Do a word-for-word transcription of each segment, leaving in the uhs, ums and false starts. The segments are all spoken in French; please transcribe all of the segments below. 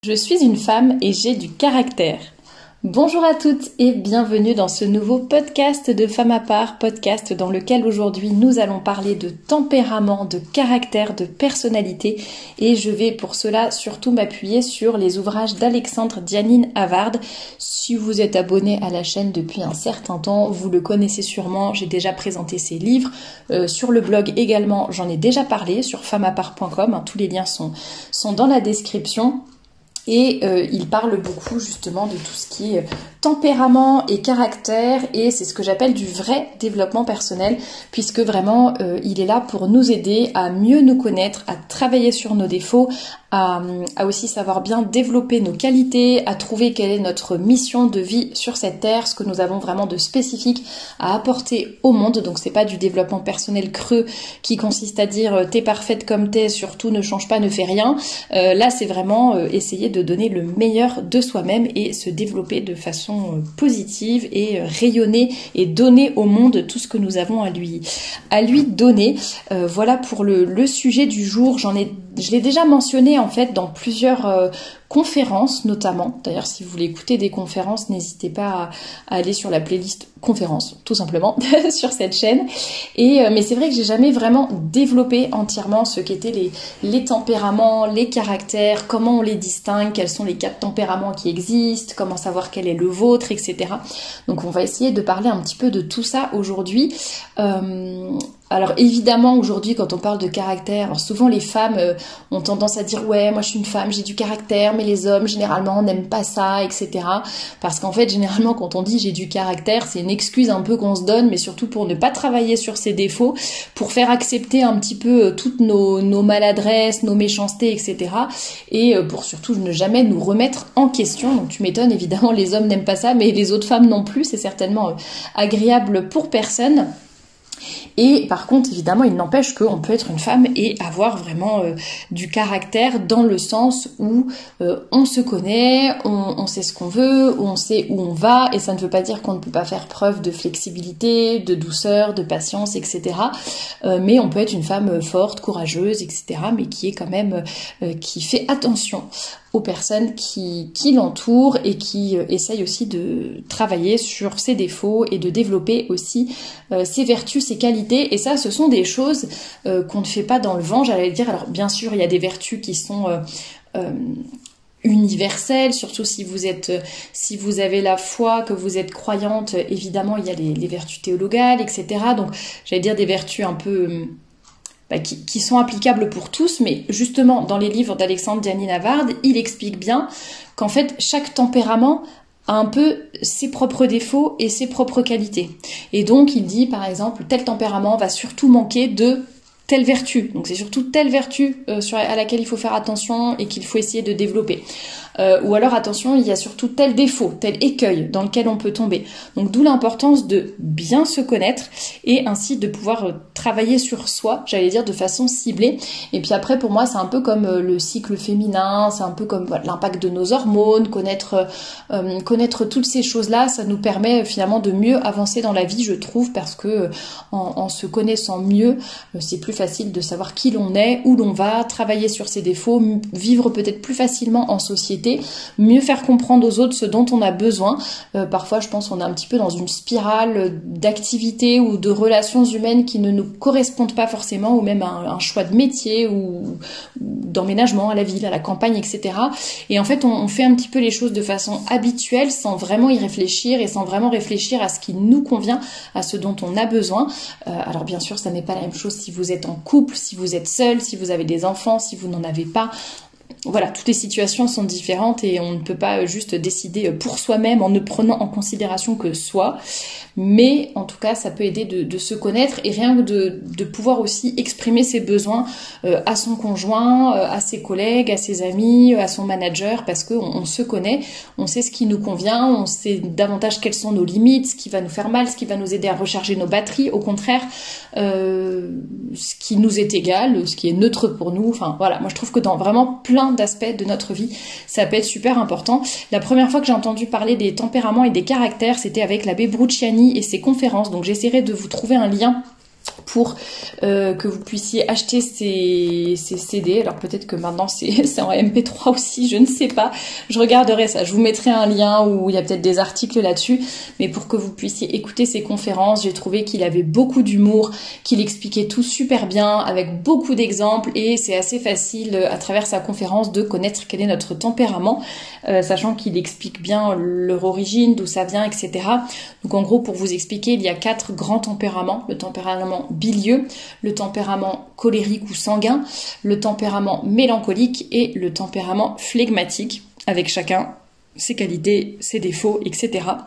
Je suis une femme et j'ai du caractère. Bonjour à toutes et bienvenue dans ce nouveau podcast de Femme à part, podcast dans lequel aujourd'hui nous allons parler de tempérament, de caractère, de personnalité et je vais pour cela surtout m'appuyer sur les ouvrages d'Alexandre Dianine Havard. Si vous êtes abonné à la chaîne depuis un certain temps, vous le connaissez sûrement, j'ai déjà présenté ses livres. Euh, sur le blog également, j'en ai déjà parlé sur femme à part point com, hein, tous les liens sont, sont dans la description. Et euh, il parle beaucoup justement de tout ce qui est tempérament et caractère et c'est ce que j'appelle du vrai développement personnel puisque vraiment euh, il est là pour nous aider à mieux nous connaître, à travailler sur nos défauts, à, à aussi savoir bien développer nos qualités, à trouver quelle est notre mission de vie sur cette terre, ce que nous avons vraiment de spécifique à apporter au monde. Donc c'est pas du développement personnel creux qui consiste à dire t'es parfaite comme t'es, surtout ne change pas, ne fais rien. Euh, là c'est vraiment euh, essayer de donner le meilleur de soi-même et se développer de façon positive et rayonner et donner au monde tout ce que nous avons à lui, à lui donner. Euh, voilà pour le, le sujet du jour. J'en ai, je l'ai déjà mentionné en fait dans plusieurs euh, conférences notamment. D'ailleurs, si vous voulez écouter des conférences, n'hésitez pas à, à aller sur la playlist conférences, tout simplement, sur cette chaîne. Et euh, mais c'est vrai que j'ai jamais vraiment développé entièrement ce qu'étaient les, les tempéraments, les caractères, comment on les distingue, quels sont les quatre tempéraments qui existent, comment savoir quel est le vôtre, et cetera. Donc on va essayer de parler un petit peu de tout ça aujourd'hui. Euh, Alors évidemment aujourd'hui quand on parle de caractère, alors souvent les femmes euh, ont tendance à dire ouais moi je suis une femme, j'ai du caractère, mais les hommes généralement n'aiment pas ça, et cetera. Parce qu'en fait généralement quand on dit j'ai du caractère, c'est une excuse un peu qu'on se donne, mais surtout pour ne pas travailler sur ses défauts, pour faire accepter un petit peu euh, toutes nos, nos maladresses, nos méchancetés, et cetera. Et euh, pour surtout ne jamais nous remettre en question. Donc tu m'étonnes, évidemment les hommes n'aiment pas ça, mais les autres femmes non plus, c'est certainement euh, agréable pour personne. Et par contre, évidemment, il n'empêche qu'on peut être une femme et avoir vraiment euh, du caractère dans le sens où euh, on se connaît, on, on sait ce qu'on veut, on sait où on va, et ça ne veut pas dire qu'on ne peut pas faire preuve de flexibilité, de douceur, de patience, et cetera. Euh, mais on peut être une femme forte, courageuse, et cetera, mais qui est quand même, euh, qui fait attention aux personnes qui, qui l'entourent et qui euh, essayent aussi de travailler sur ses défauts et de développer aussi euh, ses vertus, ses qualités. Et ça, ce sont des choses euh, qu'on ne fait pas dans le vent, j'allais dire. Alors bien sûr, il y a des vertus qui sont euh, euh, universelles, surtout si vous êtes, si vous avez la foi, que vous êtes croyante, évidemment, il y a les, les vertus théologales, et cetera. Donc, j'allais dire des vertus un peu... Euh, Bah, qui, qui sont applicables pour tous, mais justement dans les livres d'Alexandre Dianine Havard, il explique bien qu'en fait chaque tempérament a un peu ses propres défauts et ses propres qualités. Et donc il dit par exemple tel tempérament va surtout manquer de telle vertu, donc c'est surtout telle vertu euh, sur, à laquelle il faut faire attention et qu'il faut essayer de développer. Euh, ou alors attention, il y a surtout tel défaut, tel écueil dans lequel on peut tomber. Donc d'où l'importance de bien se connaître et ainsi de pouvoir euh, travailler sur soi, j'allais dire de façon ciblée. Et puis après pour moi c'est un peu comme euh, le cycle féminin, c'est un peu comme voilà, l'impact de nos hormones, connaître, euh, connaître toutes ces choses-là, ça nous permet euh, finalement de mieux avancer dans la vie, je trouve, parce que euh, en, en se connaissant mieux, euh, c'est plus facile de savoir qui l'on est, où l'on va, travailler sur ses défauts, vivre peut-être plus facilement en société, mieux faire comprendre aux autres ce dont on a besoin. Euh, parfois, je pense qu'on est un petit peu dans une spirale d'activités ou de relations humaines qui ne nous correspondent pas forcément, ou même un, un choix de métier ou, ou d'emménagement à la ville, à la campagne, et cetera. Et en fait, on, on fait un petit peu les choses de façon habituelle, sans vraiment y réfléchir et sans vraiment réfléchir à ce qui nous convient, à ce dont on a besoin. Euh, alors bien sûr, ça n'est pas la même chose si vous êtes en couple, si vous êtes seul, si vous avez des enfants, si vous n'en avez pas. Voilà, toutes les situations sont différentes et on ne peut pas juste décider pour soi-même en ne prenant en considération que soi. Mais en tout cas, ça peut aider de, de se connaître et rien que de, de pouvoir aussi exprimer ses besoins euh, à son conjoint, euh, à ses collègues, à ses amis, à son manager, parce qu'on on se connaît, on sait ce qui nous convient, on sait davantage quelles sont nos limites, ce qui va nous faire mal, ce qui va nous aider à recharger nos batteries, au contraire, euh, ce qui nous est égal, ce qui est neutre pour nous. Enfin voilà, moi je trouve que dans vraiment plein d'aspects de notre vie, ça peut être super important. La première fois que j'ai entendu parler des tempéraments et des caractères, c'était avec l'abbé Bruciani et ses conférences, donc j'essaierai de vous trouver un lien pour euh, que vous puissiez acheter ces, ces C D. Alors peut-être que maintenant c'est en M P trois aussi, je ne sais pas. Je regarderai ça. Je vous mettrai un lien où il y a peut-être des articles là-dessus. Mais pour que vous puissiez écouter ces conférences, j'ai trouvé qu'il avait beaucoup d'humour, qu'il expliquait tout super bien, avec beaucoup d'exemples. Et c'est assez facile à travers sa conférence de connaître quel est notre tempérament, euh, sachant qu'il explique bien leur origine, d'où ça vient, et cetera. Donc en gros, pour vous expliquer, il y a quatre grands tempéraments. Le tempérament bilieux, le tempérament colérique ou sanguin, le tempérament mélancolique et le tempérament flegmatique, avec chacun ses qualités, ses défauts, et cetera.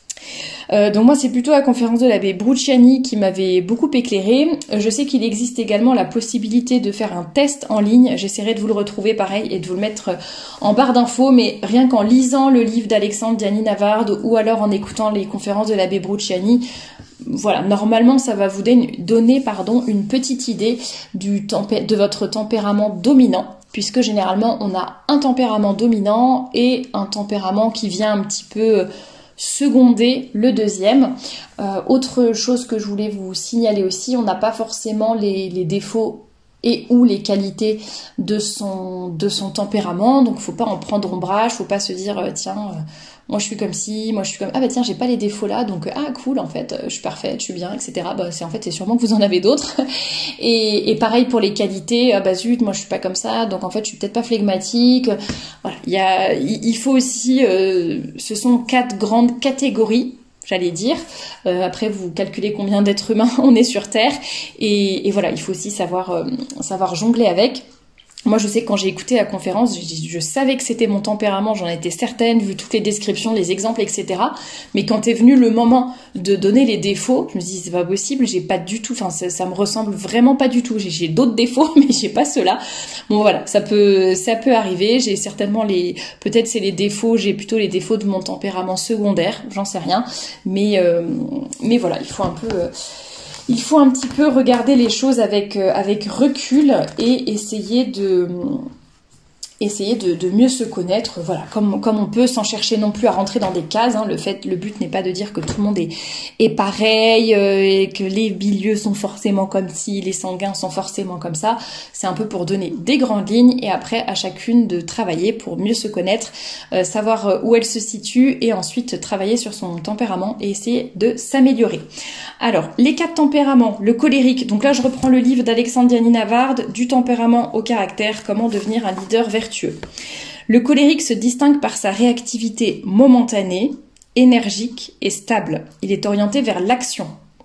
Euh, donc moi c'est plutôt la conférence de l'abbé Bruciani qui m'avait beaucoup éclairé. Je sais qu'il existe également la possibilité de faire un test en ligne, j'essaierai de vous le retrouver pareil et de vous le mettre en barre d'infos, mais rien qu'en lisant le livre d'Alexandre Diany-Navarde ou alors en écoutant les conférences de l'abbé Bruciani, voilà, normalement ça va vous donner pardon, une petite idée du tempé- de votre tempérament dominant, puisque généralement on a un tempérament dominant et un tempérament qui vient un petit peu seconder le deuxième. Euh, autre chose que je voulais vous signaler aussi, on n'a pas forcément les, les défauts et ou les qualités de son, de son tempérament, donc faut pas en prendre ombrage, faut pas se dire euh, tiens, euh, moi je suis comme ci, moi je suis comme ah bah tiens j'ai pas les défauts là, donc ah cool en fait je suis parfaite, je suis bien, et cetera. Bah c'est en fait c'est sûrement que vous en avez d'autres. Et, et pareil pour les qualités, ah bah zut moi je suis pas comme ça, donc en fait je suis peut-être pas flegmatique. Voilà, il y a, il faut aussi, euh, ce sont quatre grandes catégories. J'allais dire. Euh, après, vous calculez combien d'êtres humains on est sur Terre. Et, et voilà, il faut aussi savoir, euh, savoir jongler avec. Moi, je sais que quand j'ai écouté la conférence, je, je savais que c'était mon tempérament, j'en étais certaine, vu toutes les descriptions, les exemples, et cetera. Mais quand est venu le moment de donner les défauts, je me suis dit, c'est pas possible, j'ai pas du tout, enfin, ça, ça me ressemble vraiment pas du tout. J'ai, j'ai d'autres défauts, mais j'ai pas ceux-là. Bon, voilà, ça peut, ça peut arriver. J'ai certainement les, peut-être c'est les défauts, j'ai plutôt les défauts de mon tempérament secondaire, j'en sais rien. Mais, euh, mais voilà, il faut un peu, euh, il faut un petit peu regarder les choses avec, euh, avec recul et essayer de, essayer de, de mieux se connaître, voilà, comme, comme on peut, sans chercher non plus à rentrer dans des cases. Hein. Le fait, le but n'est pas de dire que tout le monde est, est pareil, euh, et que les bilieux sont forcément comme ci, les sanguins sont forcément comme ça. C'est un peu pour donner des grandes lignes et après à chacune de travailler pour mieux se connaître, euh, savoir où elle se situe et ensuite travailler sur son tempérament et essayer de s'améliorer. Alors, les quatre tempéraments, le colérique, donc là je reprends le livre d'Alexandre Diany-Navarde, du tempérament au caractère, comment devenir un leader vertueux. Le colérique se distingue par sa réactivité momentanée, énergique et stable. Il est orienté vers l'action.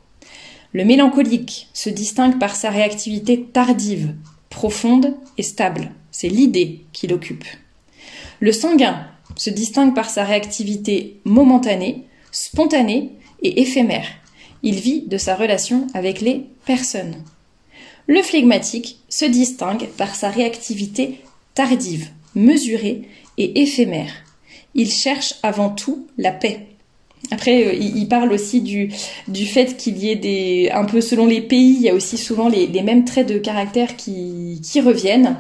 Le mélancolique se distingue par sa réactivité tardive, profonde et stable. C'est l'idée qui l'occupe. Le sanguin se distingue par sa réactivité momentanée, spontanée et éphémère. Il vit de sa relation avec les personnes. Le flegmatique se distingue par sa réactivité tardive, mesurée et éphémère. Il cherche avant tout la paix. Après, euh, il parle aussi du, du fait qu'il y ait des, un peu selon les pays, il y a aussi souvent les, les mêmes traits de caractère qui, qui reviennent.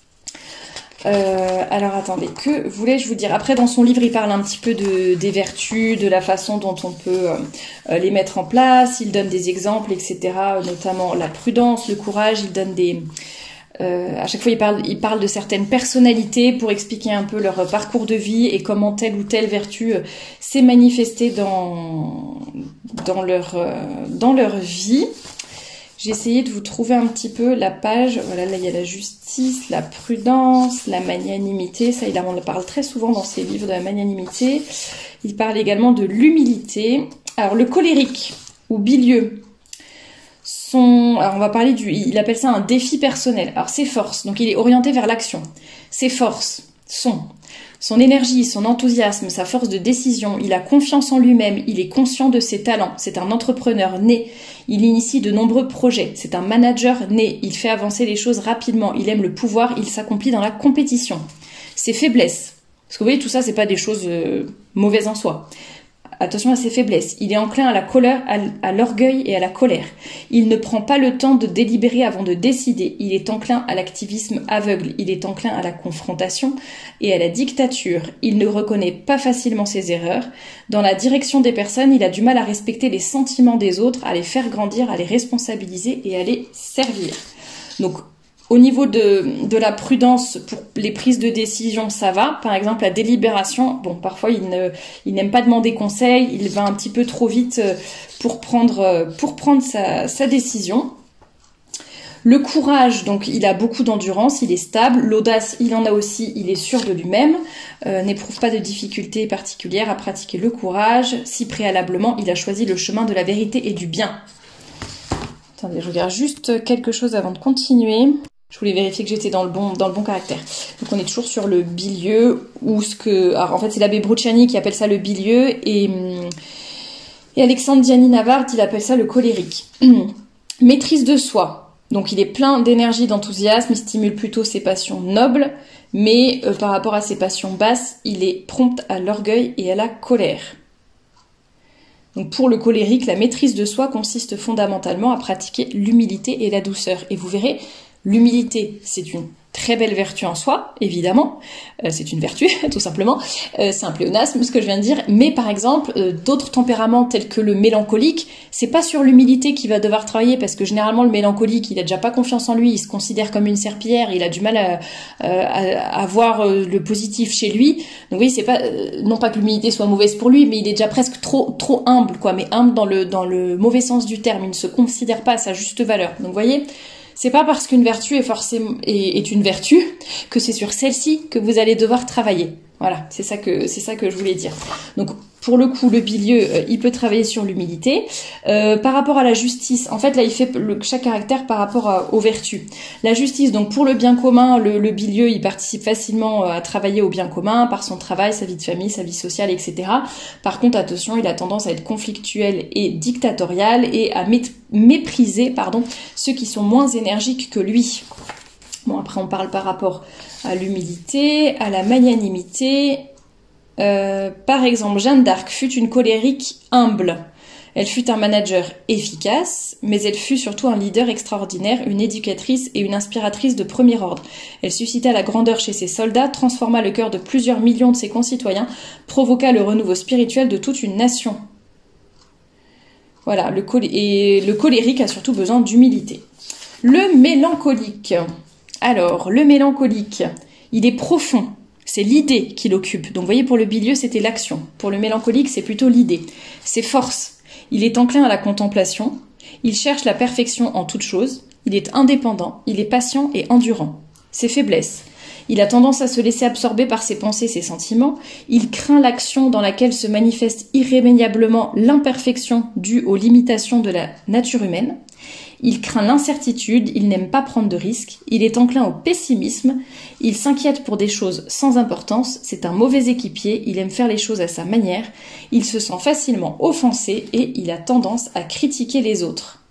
Euh, alors attendez, que voulais-je vous dire? Après, dans son livre, il parle un petit peu de, des vertus, de la façon dont on peut euh, les mettre en place. Il donne des exemples, et cetera. Notamment la prudence, le courage. Il donne des... Euh, à chaque fois, il parle, il parle de certaines personnalités pour expliquer un peu leur parcours de vie et comment telle ou telle vertu euh, s'est manifestée dans, dans, leur, euh, dans leur vie. J'ai essayé de vous trouver un petit peu la page. Voilà, là, il y a la justice, la prudence, la magnanimité. Ça, il en parle très souvent dans ses livres de la magnanimité. Il parle également de l'humilité. Alors, le colérique ou bilieux, son, alors on va parler du, il appelle ça un défi personnel. Alors, ses forces, donc il est orienté vers l'action. Ses forces sont son énergie, son enthousiasme, sa force de décision, il a confiance en lui-même, il est conscient de ses talents, c'est un entrepreneur né, il initie de nombreux projets, c'est un manager né, il fait avancer les choses rapidement, il aime le pouvoir, il s'accomplit dans la compétition. Ses faiblesses, parce que vous voyez tout ça c'est pas des choses euh, mauvaises en soi. attention à ses faiblesses. Il est enclin à la colère, à, à l'orgueil et à la colère. Il ne prend pas le temps de délibérer avant de décider. Il est enclin à l'activisme aveugle. Il est enclin à la confrontation et à la dictature. Il ne reconnaît pas facilement ses erreurs. Dans la direction des personnes, il a du mal à respecter les sentiments des autres, à les faire grandir, à les responsabiliser et à les servir. Donc, au niveau de, de la prudence pour les prises de décision, ça va. Par exemple, la délibération, bon, parfois il ne, il n'aime pas demander conseil, il va un petit peu trop vite pour prendre, pour prendre sa, sa décision. Le courage, donc il a beaucoup d'endurance, il est stable. L'audace, il en a aussi, il est sûr de lui-même, euh, n'éprouve pas de difficultés particulières à pratiquer le courage, si préalablement il a choisi le chemin de la vérité et du bien. Attendez, je regarde juste quelque chose avant de continuer. Je voulais vérifier que j'étais dans le bon dans le bon caractère. Donc on est toujours sur le bilieu, ou ce que... Alors en fait c'est l'abbé Bruciani qui appelle ça le bilieu, et, et Alexandre Diani-Navard, il appelle ça le colérique. Maîtrise de soi. Donc il est plein d'énergie, d'enthousiasme, il stimule plutôt ses passions nobles, mais euh, par rapport à ses passions basses, il est prompt à l'orgueil et à la colère. Donc pour le colérique, la maîtrise de soi consiste fondamentalement à pratiquer l'humilité et la douceur. Et vous verrez, l'humilité, c'est une très belle vertu en soi, évidemment. Euh, c'est une vertu, tout simplement. Euh, c'est un pléonasme, ce que je viens de dire. Mais par exemple, euh, d'autres tempéraments tels que le mélancolique, c'est pas sur l'humilité qu'il va devoir travailler, parce que généralement, le mélancolique, il a déjà pas confiance en lui, il se considère comme une serpillière, il a du mal à, à, à voir le positif chez lui. Donc oui, c'est pas, non pas que l'humilité soit mauvaise pour lui, mais il est déjà presque trop, trop humble, quoi. Mais humble dans le, dans le mauvais sens du terme. Il ne se considère pas à sa juste valeur. Donc vous voyez, c'est pas parce qu'une vertu est forcément est, est une vertu que c'est sur celle-ci que vous allez devoir travailler. Voilà, c'est ça que c'est ça que je voulais dire. Donc pour le coup, le bilieu, euh, il peut travailler sur l'humilité. Euh, par rapport à la justice, en fait là, il fait le, chaque caractère par rapport à, aux vertus. La justice, donc pour le bien commun, le, le bilieu, il participe facilement à travailler au bien commun par son travail, sa vie de famille, sa vie sociale, et cetera. Par contre, attention, il a tendance à être conflictuel et dictatorial et à mé- mépriser, pardon, ceux qui sont moins énergiques que lui. Bon, après on parle par rapport à l'humilité, à la magnanimité. Euh, par exemple, Jeanne d'Arc fut une colérique humble. Elle fut un manager efficace, mais elle fut surtout un leader extraordinaire, une éducatrice et une inspiratrice de premier ordre. Elle suscita la grandeur chez ses soldats, transforma le cœur de plusieurs millions de ses concitoyens, provoqua le renouveau spirituel de toute une nation. Voilà, le colé- et le colérique a surtout besoin d'humilité. Le mélancolique. Alors, le mélancolique, il est profond. C'est l'idée qui l'occupe. Donc, vous voyez, pour le bilieu, c'était l'action. Pour le mélancolique, c'est plutôt l'idée. Ses forces. Il est enclin à la contemplation. Il cherche la perfection en toute chose. Il est indépendant. Il est patient et endurant. Ses faiblesses. Il a tendance à se laisser absorber par ses pensées, ses sentiments. Il craint l'action dans laquelle se manifeste irrémédiablement l'imperfection due aux limitations de la nature humaine. Il craint l'incertitude, il n'aime pas prendre de risques, il est enclin au pessimisme, il s'inquiète pour des choses sans importance, c'est un mauvais équipier, il aime faire les choses à sa manière, il se sent facilement offensé et il a tendance à critiquer les autres.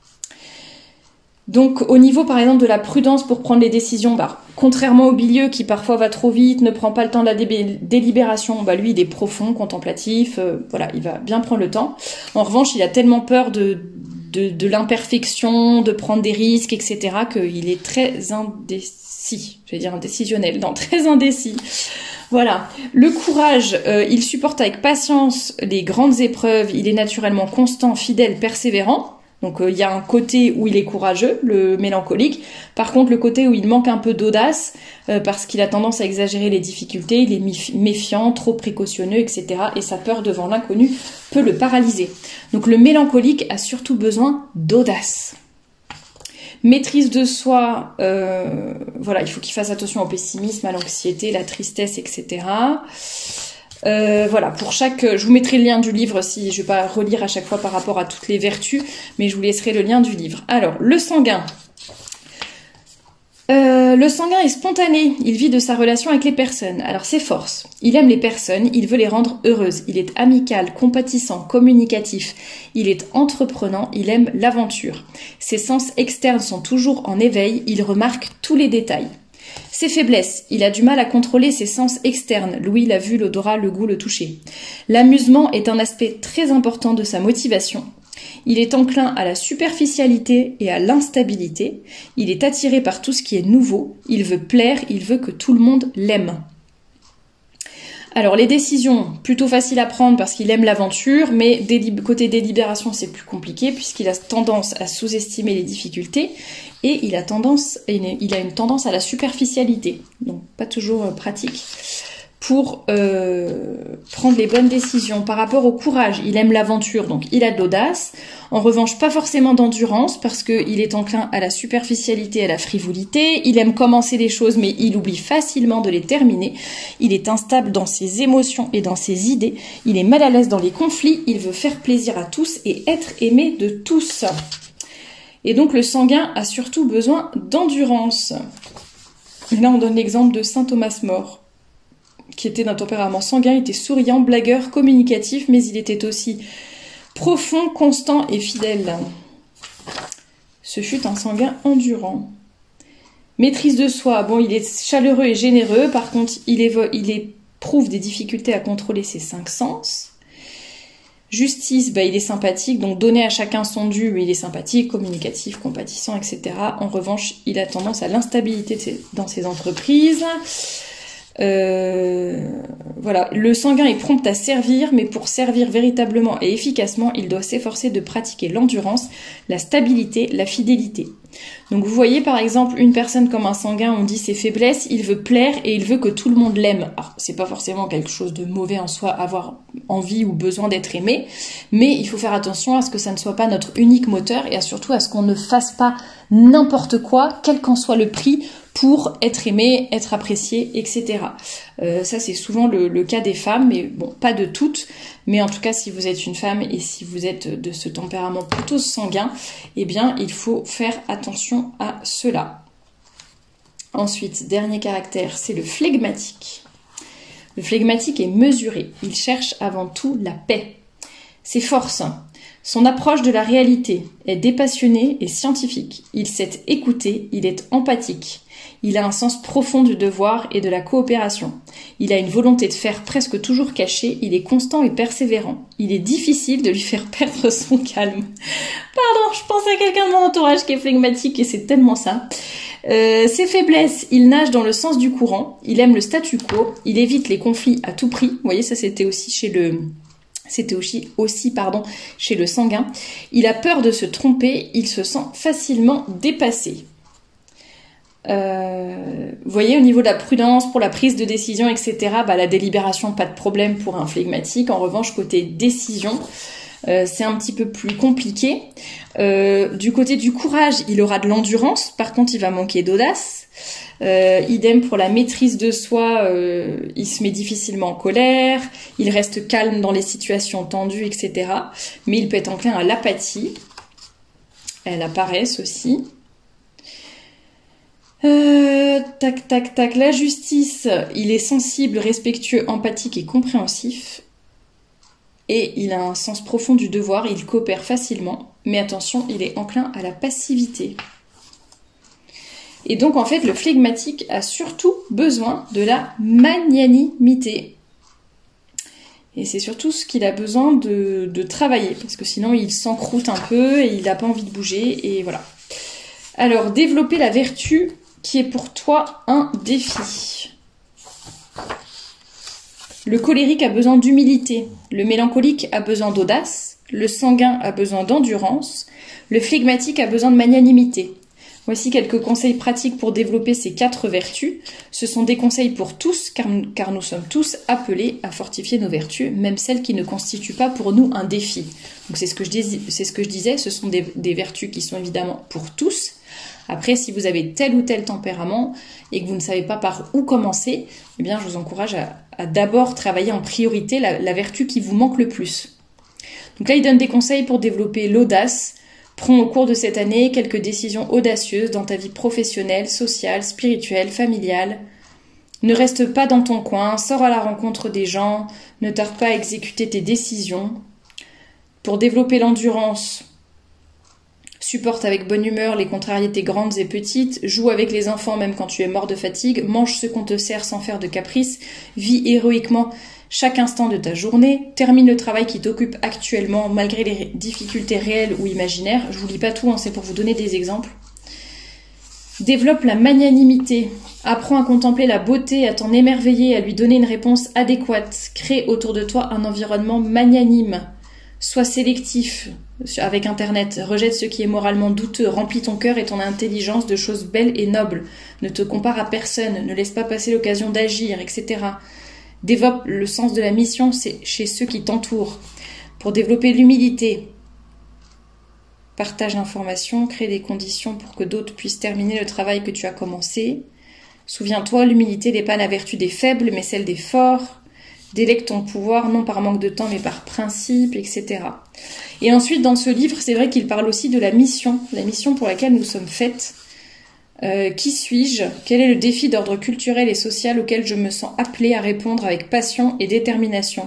Donc au niveau par exemple de la prudence pour prendre les décisions, bah, contrairement au bilieu qui parfois va trop vite, ne prend pas le temps de la dé- délibération, bah, lui il est profond, contemplatif, euh, voilà, il va bien prendre le temps. En revanche, il a tellement peur de De, de l'imperfection, de prendre des risques, et cetera, qu'il est très indécis. Je vais dire indécisionnel, non, très indécis. Voilà. Le courage, euh, il supporte avec patience les grandes épreuves, il est naturellement constant, fidèle, persévérant. Donc euh, il y a un côté où il est courageux, le mélancolique. Par contre, le côté où il manque un peu d'audace, euh, parce qu'il a tendance à exagérer les difficultés, il est méfiant, trop précautionneux, et cetera. Et sa peur devant l'inconnu peut le paralyser. Donc le mélancolique a surtout besoin d'audace. Maîtrise de soi, euh, voilà, il faut qu'il fasse attention au pessimisme, à l'anxiété, la tristesse, et cetera. Euh, voilà, pour chaque, je vous mettrai le lien du livre si je vais pas relire à chaque fois par rapport à toutes les vertus, mais je vous laisserai le lien du livre. Alors, le sanguin. Euh, le sanguin est spontané, il vit de sa relation avec les personnes. Alors ses forces, il aime les personnes, il veut les rendre heureuses, il est amical, compatissant, communicatif, il est entreprenant, il aime l'aventure. Ses sens externes sont toujours en éveil, il remarque tous les détails. Ses faiblesses, il a du mal à contrôler ses sens externes, l'ouïe, la vue, l'odorat, le goût, le toucher. L'amusement est un aspect très important de sa motivation. Il est enclin à la superficialité et à l'instabilité. Il est attiré par tout ce qui est nouveau. Il veut plaire, il veut que tout le monde l'aime. Alors les décisions, plutôt faciles à prendre parce qu'il aime l'aventure, mais délib- côté délibération c'est plus compliqué puisqu'il a tendance à sous-estimer les difficultés et il a, tendance, il a une tendance à la superficialité, donc pas toujours euh, pratique pour euh, prendre les bonnes décisions. Par rapport au courage, il aime l'aventure, donc il a de l'audace. En revanche, pas forcément d'endurance, parce qu'il est enclin à la superficialité, à la frivolité. Il aime commencer les choses, mais il oublie facilement de les terminer. Il est instable dans ses émotions et dans ses idées. Il est mal à l'aise dans les conflits. Il veut faire plaisir à tous et être aimé de tous. Et donc le sanguin a surtout besoin d'endurance. Et là, on donne l'exemple de saint Thomas More, qui était d'un tempérament sanguin, il était souriant, blagueur, communicatif, mais il était aussi profond, constant et fidèle. Ce fut un sanguin endurant. Maîtrise de soi, bon, il est chaleureux et généreux, par contre, il, évo- il éprouve des difficultés à contrôler ses cinq sens. Justice, bah, il est sympathique, donc donner à chacun son dû, mais il est sympathique, communicatif, compatissant, et cetera. En revanche, il a tendance à l'instabilité dans ses entreprises. Euh, voilà, le sanguin est prompt à servir, mais pour servir véritablement et efficacement, il doit s'efforcer de pratiquer l'endurance, la stabilité, la fidélité. Donc vous voyez par exemple une personne comme un sanguin, on dit ses faiblesses, il veut plaire et il veut que tout le monde l'aime. Alors c'est pas forcément quelque chose de mauvais en soi, avoir envie ou besoin d'être aimé, mais il faut faire attention à ce que ça ne soit pas notre unique moteur et à surtout à ce qu'on ne fasse pas n'importe quoi, quel qu'en soit le prix, pour être aimé, être apprécié, et cetera. Euh, ça, c'est souvent le, le cas des femmes, mais bon, pas de toutes. Mais en tout cas, si vous êtes une femme et si vous êtes de ce tempérament plutôt sanguin, eh bien, il faut faire attention à cela. Ensuite, dernier caractère, c'est le flegmatique. Le flegmatique est mesuré. Il cherche avant tout la paix. Ses forces. Son approche de la réalité est dépassionnée et scientifique. Il sait écouter, il est empathique. Il a un sens profond du devoir et de la coopération. Il a une volonté de faire presque toujours cachée. Il est constant et persévérant. Il est difficile de lui faire perdre son calme. Pardon, je pense à quelqu'un de mon entourage qui est flegmatique et c'est tellement ça. Euh, ses faiblesses, il nage dans le sens du courant. Il aime le statu quo. Il évite les conflits à tout prix. Vous voyez, ça c'était aussi chez le... C'était aussi, aussi pardon, chez le sanguin. Il a peur de se tromper. Il se sent facilement dépassé. Euh, vous voyez, au niveau de la prudence, pour la prise de décision, et cetera, bah, la délibération, pas de problème pour un flegmatique. En revanche, côté décision, euh, c'est un petit peu plus compliqué. Euh, du côté du courage, il aura de l'endurance. Par contre, il va manquer d'audace. Euh, idem pour la maîtrise de soi, euh, il se met difficilement en colère. Il reste calme dans les situations tendues, et cetera. Mais il peut être enclin à l'apathie. À la paresse aussi. Euh, tac, tac, tac. La justice, il est sensible, respectueux, empathique et compréhensif. Et il a un sens profond du devoir, il coopère facilement. Mais attention, il est enclin à la passivité. Et donc, en fait, le flegmatique a surtout besoin de la magnanimité. Et c'est surtout ce qu'il a besoin de, de travailler. Parce que sinon, il s'encroute un peu et il n'a pas envie de bouger. Et voilà. Alors, développer la vertu qui est pour toi un défi. Le colérique a besoin d'humilité, le mélancolique a besoin d'audace, le sanguin a besoin d'endurance, le flegmatique a besoin de magnanimité. Voici quelques conseils pratiques pour développer ces quatre vertus. Ce sont des conseils pour tous, car, car nous sommes tous appelés à fortifier nos vertus, même celles qui ne constituent pas pour nous un défi. Donc c'est ce que je, dis, c'est ce que je disais, ce sont des, des vertus qui sont évidemment pour tous. Après, si vous avez tel ou tel tempérament et que vous ne savez pas par où commencer, eh bien, je vous encourage à, à d'abord travailler en priorité la, la vertu qui vous manque le plus. Donc là, il donne des conseils pour développer l'audace. Prends au cours de cette année quelques décisions audacieuses dans ta vie professionnelle, sociale, spirituelle, familiale. Ne reste pas dans ton coin, sors à la rencontre des gens, ne tarde pas à exécuter tes décisions. Pour développer l'endurance, Supporte avec bonne humeur les contrariétés grandes et petites, joue avec les enfants même quand tu es mort de fatigue, mange ce qu'on te sert sans faire de caprice, vis héroïquement chaque instant de ta journée, termine le travail qui t'occupe actuellement malgré les difficultés réelles ou imaginaires. Je vous lis pas tout, hein, c'est pour vous donner des exemples. Développe la magnanimité, apprends à contempler la beauté, à t'en émerveiller, à lui donner une réponse adéquate, crée autour de toi un environnement magnanime. Sois sélectif avec Internet, rejette ce qui est moralement douteux, remplis ton cœur et ton intelligence de choses belles et nobles. Ne te compare à personne, ne laisse pas passer l'occasion d'agir, et cetera. Développe le sens de la mission chez ceux qui t'entourent. Pour développer l'humilité, partage l'information, crée des conditions pour que d'autres puissent terminer le travail que tu as commencé. Souviens-toi, l'humilité n'est pas la vertu des faibles, mais celle des forts. Délègue ton pouvoir, non par manque de temps, mais par principe, et cetera. Et ensuite, dans ce livre, c'est vrai qu'il parle aussi de la mission, la mission pour laquelle nous sommes faites. Euh, qui suis-je? Quel est le défi d'ordre culturel et social auquel je me sens appelée à répondre avec passion et détermination?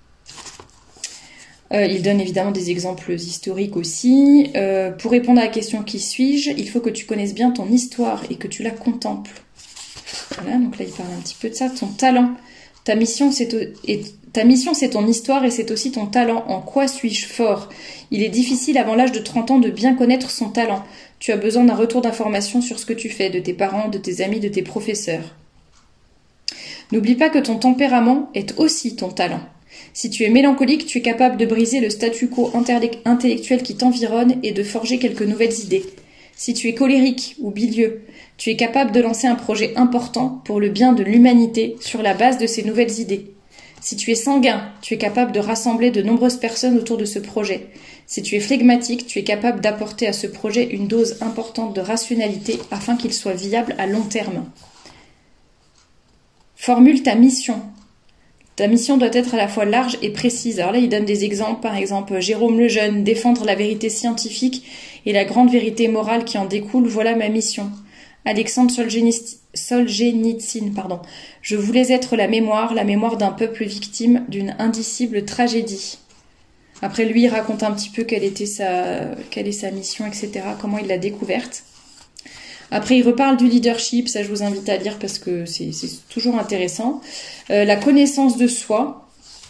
euh, Il donne évidemment des exemples historiques aussi. Euh, pour répondre à la question qui suis-je, il faut que tu connaisses bien ton histoire et que tu la contemples. Voilà, donc là il parle un petit peu de ça, ton talent. Ta mission, c'est ta mission, c'est ton histoire et c'est aussi ton talent. En quoi suis-je fort? Il est difficile avant l'âge de trente ans de bien connaître son talent. Tu as besoin d'un retour d'information sur ce que tu fais, de tes parents, de tes amis, de tes professeurs. N'oublie pas que ton tempérament est aussi ton talent. Si tu es mélancolique, tu es capable de briser le statu quo intellectuel qui t'environne et de forger quelques nouvelles idées. Si tu es colérique ou bilieux, tu es capable de lancer un projet important pour le bien de l'humanité sur la base de ces nouvelles idées. Si tu es sanguin, tu es capable de rassembler de nombreuses personnes autour de ce projet. Si tu es flegmatique, tu es capable d'apporter à ce projet une dose importante de rationalité afin qu'il soit viable à long terme. Formule ta mission. Ta mission doit être à la fois large et précise. Alors là, il donne des exemples, par exemple, Jérôme le Jeune, défendre la vérité scientifique et la grande vérité morale qui en découle, voilà ma mission. Alexandre Solzhenitsyn, pardon. Je voulais être la mémoire, la mémoire d'un peuple victime d'une indicible tragédie. Après, lui, il raconte un petit peu quelle était sa, quelle est sa mission, et cetera, comment il l'a découverte. Après, il reparle du leadership, ça je vous invite à lire parce que c'est toujours intéressant. Euh, la connaissance de soi,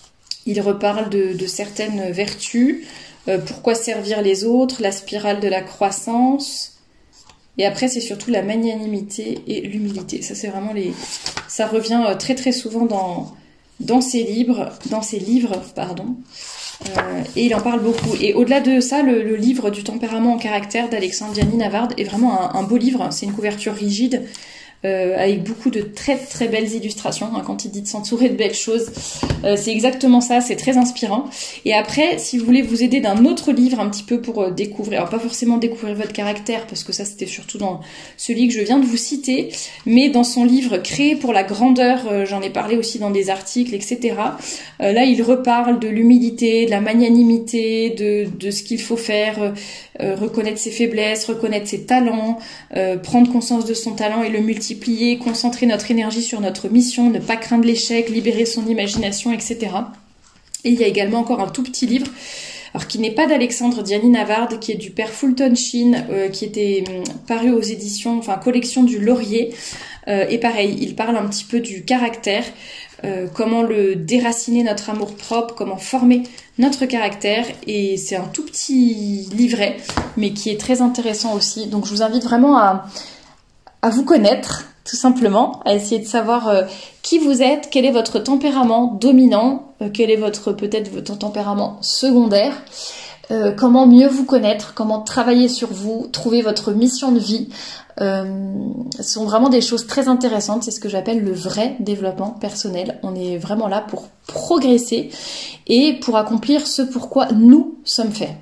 il reparle de, de certaines vertus, euh, pourquoi servir les autres, la spirale de la croissance. Et après, c'est surtout la magnanimité et l'humilité. Ça, c'est vraiment les, ça revient très très souvent dans dans ses livres, dans ses livres, pardon. Euh, et il en parle beaucoup. Et au-delà de ça, le, le livre du tempérament en caractère d'Alexandre Diany-Navard est vraiment un, un beau livre. C'est une couverture rigide euh, avec beaucoup de très très belles illustrations. Hein, quand il dit de s'entourer de belles choses, euh, c'est exactement ça. C'est très inspirant. Et après, si vous voulez vous aider d'un autre livre un petit peu pour euh, découvrir, alors pas forcément découvrir votre caractère, parce que ça c'était surtout dans celui que je viens de vous citer, mais dans son livre Créé pour la grandeur, euh, j'en ai parlé aussi dans des articles, et cetera. Euh, là, il reparle de l'humilité, de la magnanimité, de, de ce qu'il faut faire, euh, euh, reconnaître ses faiblesses, reconnaître ses talents, euh, prendre conscience de son talent et le multiplier, concentrer notre énergie sur notre mission, ne pas craindre l'échec, libérer son imagination, et cetera. Et il y a également encore un tout petit livre, alors qui n'est pas d'Alexandre Diany-Navard, qui est du père Fulton Sheen, euh, qui était euh, paru aux éditions, enfin collection du Laurier. Euh, et pareil, il parle un petit peu du caractère, euh, comment le déraciner notre amour-propre, comment former notre caractère. Et c'est un tout petit livret, mais qui est très intéressant aussi. Donc je vous invite vraiment à, à vous connaître, tout simplement, à essayer de savoir euh, qui vous êtes, quel est votre tempérament dominant, euh, quel est votre peut-être votre tempérament secondaire, euh, comment mieux vous connaître, comment travailler sur vous, trouver votre mission de vie. Euh, ce sont vraiment des choses très intéressantes, c'est ce que j'appelle le vrai développement personnel. On est vraiment là pour progresser et pour accomplir ce pourquoi nous sommes faits.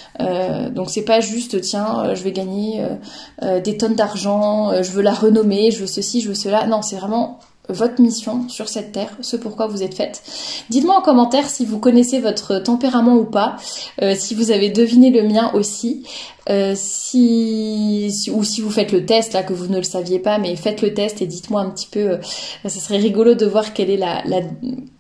Euh, donc c'est pas juste tiens euh, je vais gagner euh, euh, des tonnes d'argent, euh, je veux la renommer, je veux ceci, je veux cela. Non, c'est vraiment votre mission sur cette terre, ce pourquoi vous êtes faite. Dites-moi en commentaire si vous connaissez votre tempérament ou pas, euh, si vous avez deviné le mien aussi, euh, si, si ou si vous faites le test là que vous ne le saviez pas, mais faites le test et dites-moi un petit peu. Euh, ça serait rigolo de voir quelle est la, la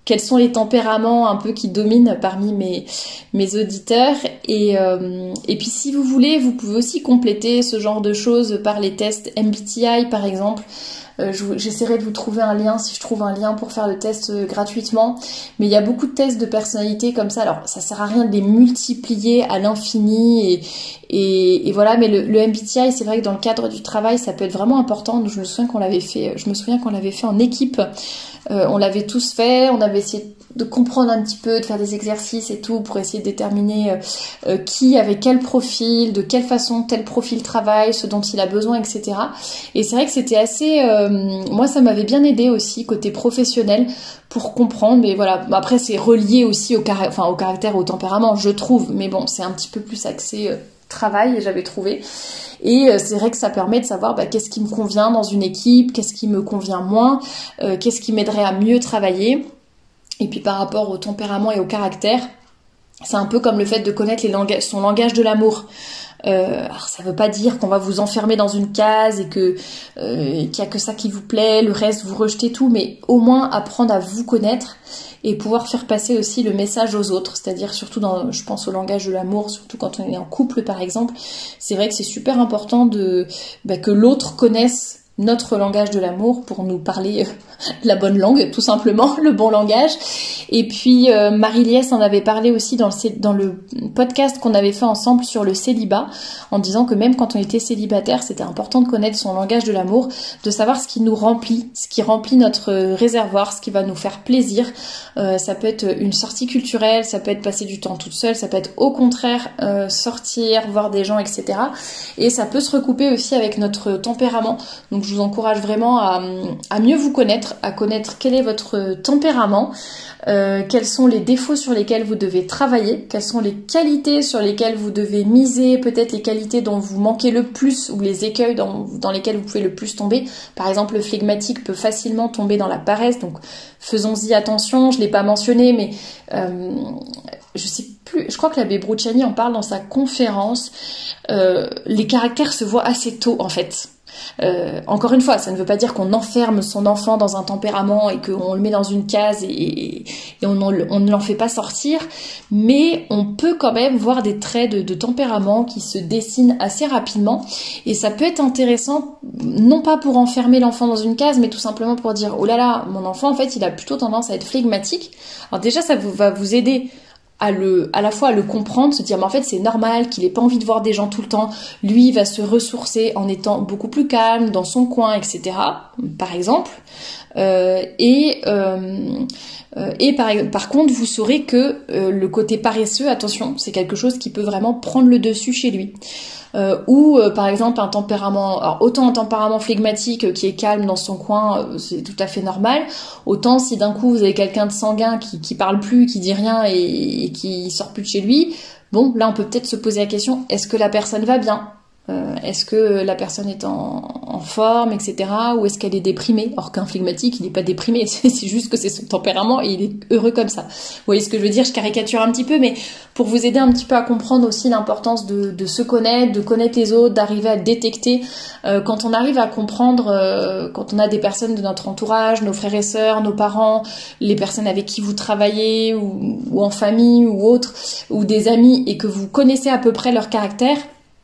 quels sont les tempéraments un peu qui dominent parmi mes, mes auditeurs. Et, euh, et puis si vous voulez, vous pouvez aussi compléter ce genre de choses par les tests M B T I par exemple. Euh, j'essaierai de vous trouver un lien si je trouve un lien pour faire le test euh, gratuitement. Mais il y a beaucoup de tests de personnalité comme ça. Alors ça sert à rien de les multiplier à l'infini et, et, et voilà. Mais le, le M B T I, c'est vrai que dans le cadre du travail, ça peut être vraiment important. Je me souviens qu'on l'avait fait. Je me souviens qu'on l'avait fait en équipe. Euh, on l'avait tous fait. On avait essayé de comprendre un petit peu, de faire des exercices et tout pour essayer de déterminer euh, euh, qui avait quel profil, de quelle façon tel profil travaille, ce dont il a besoin, et cetera. Et c'est vrai que c'était assez... Euh, moi, ça m'avait bien aidé aussi, côté professionnel, pour comprendre. Mais voilà, après, c'est relié aussi au, car... enfin, au caractère, au tempérament, je trouve. Mais bon, c'est un petit peu plus axé... Euh, travail, j'avais trouvé. Et euh, c'est vrai que ça permet de savoir bah, qu'est-ce qui me convient dans une équipe, qu'est-ce qui me convient moins, euh, qu'est-ce qui m'aiderait à mieux travailler. Et puis par rapport au tempérament et au caractère, c'est un peu comme le fait de connaître les langages, son langage de l'amour. Euh, alors ça veut pas dire qu'on va vous enfermer dans une case et que euh, qu'il y a que ça qui vous plaît, le reste vous rejetez tout, mais au moins apprendre à vous connaître et pouvoir faire passer aussi le message aux autres, c'est-à-dire surtout dans, je pense au langage de l'amour, surtout quand on est en couple par exemple, c'est vrai que c'est super important de bah, que l'autre connaisse notre langage de l'amour pour nous parler euh, la bonne langue, tout simplement, le bon langage. Et puis euh, Marie-Liesse en avait parlé aussi dans le, dans le podcast qu'on avait fait ensemble sur le célibat, en disant que même quand on était célibataire, c'était important de connaître son langage de l'amour, de savoir ce qui nous remplit, ce qui remplit notre réservoir, ce qui va nous faire plaisir. Euh, ça peut être une sortie culturelle, ça peut être passer du temps toute seule, ça peut être au contraire euh, sortir, voir des gens, et cetera. Et ça peut se recouper aussi avec notre tempérament. Donc je vous encourage vraiment à, à mieux vous connaître, à connaître quel est votre tempérament, euh, quels sont les défauts sur lesquels vous devez travailler, quelles sont les qualités sur lesquelles vous devez miser, peut-être les qualités dont vous manquez le plus ou les écueils dans, dans lesquels vous pouvez le plus tomber. Par exemple, le flegmatique peut facilement tomber dans la paresse, donc faisons-y attention. Je ne l'ai pas mentionné, mais euh, je sais plus, je crois que l'abbé Bruciani en parle dans sa conférence. Euh, les caractères se voient assez tôt en fait. Euh, encore une fois, ça ne veut pas dire qu'on enferme son enfant dans un tempérament et qu'on le met dans une case et, et, et on, on ne l'en fait pas sortir, mais on peut quand même voir des traits de, de tempérament qui se dessinent assez rapidement et ça peut être intéressant, non pas pour enfermer l'enfant dans une case, mais tout simplement pour dire « Oh là là, mon enfant en fait il a plutôt tendance à être flegmatique ». Alors déjà ça vous, va vous aider à le, à la fois à le comprendre, se dire mais en fait c'est normal qu'il ait pas envie de voir des gens tout le temps, lui il va se ressourcer en étant beaucoup plus calme dans son coin, et cetera. Par exemple, euh, et euh, euh, et par, par contre vous saurez que euh, le côté paresseux, attention, c'est quelque chose qui peut vraiment prendre le dessus chez lui. Euh, ou euh, par exemple un tempérament, alors autant un tempérament flegmatique euh, qui est calme dans son coin, euh, c'est tout à fait normal, autant si d'un coup vous avez quelqu'un de sanguin qui, qui parle plus, qui dit rien et, et qui sort plus de chez lui, bon là on peut peut-être se poser la question, est-ce que la personne va bien ? Euh, est-ce que la personne est en, en forme, et cetera. Ou est-ce qu'elle est déprimée ? Or qu'un flegmatique, il n'est pas déprimé, c'est, c'est juste que c'est son tempérament et il est heureux comme ça. Vous voyez ce que je veux dire ? Je caricature un petit peu, mais pour vous aider un petit peu à comprendre aussi l'importance de, de se connaître, de connaître les autres, d'arriver à détecter. Euh, quand on arrive à comprendre, euh, quand on a des personnes de notre entourage, nos frères et sœurs, nos parents, les personnes avec qui vous travaillez, ou, ou en famille, ou autres, ou des amis, et que vous connaissez à peu près leur caractère,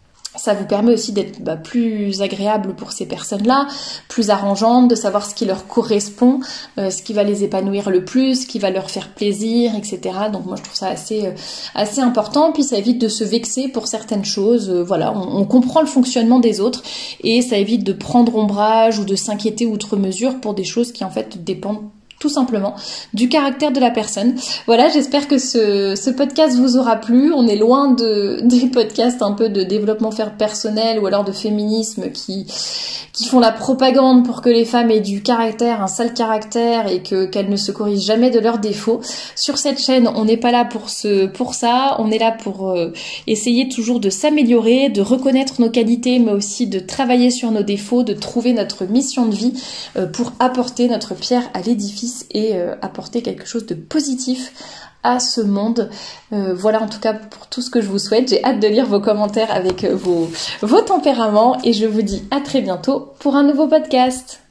ça vous permet aussi d'être bah, plus agréable pour ces personnes-là, plus arrangeante, de savoir ce qui leur correspond, euh, ce qui va les épanouir le plus, ce qui va leur faire plaisir, et cetera. Donc moi je trouve ça assez, euh, assez important, puis ça évite de se vexer pour certaines choses. Euh, voilà, on, on comprend le fonctionnement des autres et ça évite de prendre ombrage ou de s'inquiéter outre mesure pour des choses qui en fait dépendent tout simplement du caractère de la personne. Voilà, j'espère que ce, ce podcast vous aura plu. On est loin de, des podcasts un peu de développement personnel ou alors de féminisme qui, qui font la propagande pour que les femmes aient du caractère, un sale caractère et que, qu'elles ne se corrigent jamais de leurs défauts. Sur cette chaîne, on n'est pas là pour, ce, pour ça. On est là pour euh, essayer toujours de s'améliorer, de reconnaître nos qualités, mais aussi de travailler sur nos défauts, de trouver notre mission de vie euh, pour apporter notre pierre à l'édifice et euh, apporter quelque chose de positif à ce monde. Euh, voilà en tout cas pour tout ce que je vous souhaite. J'ai hâte de lire vos commentaires avec vos, vos tempéraments et je vous dis à très bientôt pour un nouveau podcast.